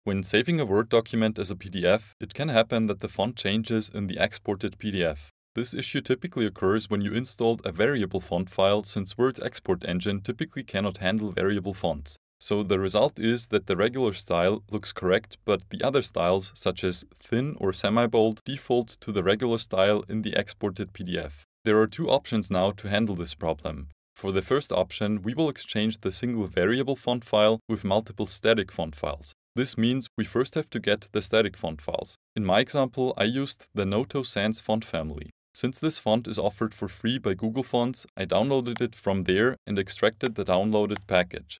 When saving a Word document as a PDF, it can happen that the font changes in the exported PDF. This issue typically occurs when you installed a variable font file, since Word's export engine typically cannot handle variable fonts. So the result is that the regular style looks correct, but the other styles, such as thin or semi-bold, default to the regular style in the exported PDF. There are two options now to handle this problem. For the first option, we will exchange the single variable font file with multiple static font files. This means we first have to get the static font files. In my example, I used the Noto Sans font family. Since this font is offered for free by Google Fonts, I downloaded it from there and extracted the downloaded package.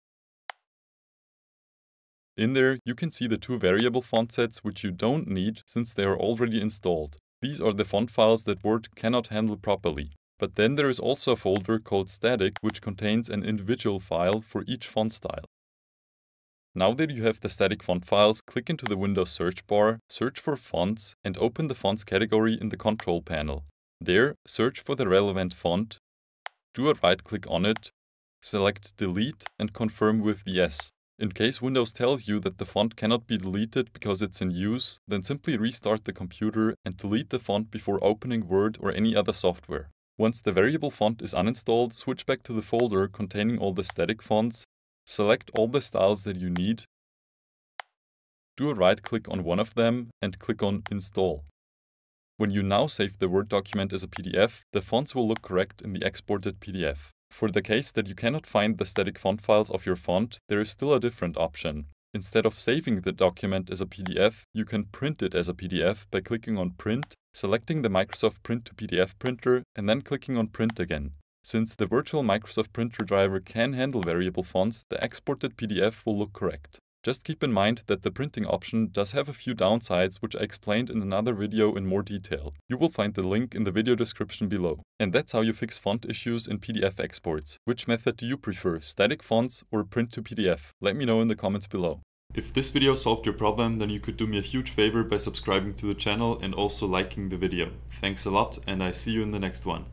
In there, you can see the two variable font sets which you don't need since they are already installed. These are the font files that Word cannot handle properly. But then there is also a folder called static which contains an individual file for each font style. Now that you have the static font files, click into the Windows search bar, search for fonts, and open the fonts category in the control panel. There, search for the relevant font, do a right-click on it, select Delete and confirm with Yes. In case Windows tells you that the font cannot be deleted because it's in use, then simply restart the computer and delete the font before opening Word or any other software. Once the variable font is uninstalled, switch back to the folder containing all the static fonts, select all the styles that you need, do a right-click on one of them and click on Install. When you now save the Word document as a PDF, the fonts will look correct in the exported PDF. For the case that you cannot find the static font files of your font, there is still a different option. Instead of saving the document as a PDF, you can print it as a PDF by clicking on Print, selecting the Microsoft Print to PDF printer, and then clicking on Print again. Since the virtual Microsoft printer driver can handle variable fonts, the exported PDF will look correct. Just keep in mind that the printing option does have a few downsides which I explained in another video in more detail. You will find the link in the video description below. And that's how you fix font issues in PDF exports. Which method do you prefer, static fonts or print to PDF? Let me know in the comments below. If this video solved your problem, then you could do me a huge favor by subscribing to the channel and also liking the video. Thanks a lot, and I see you in the next one.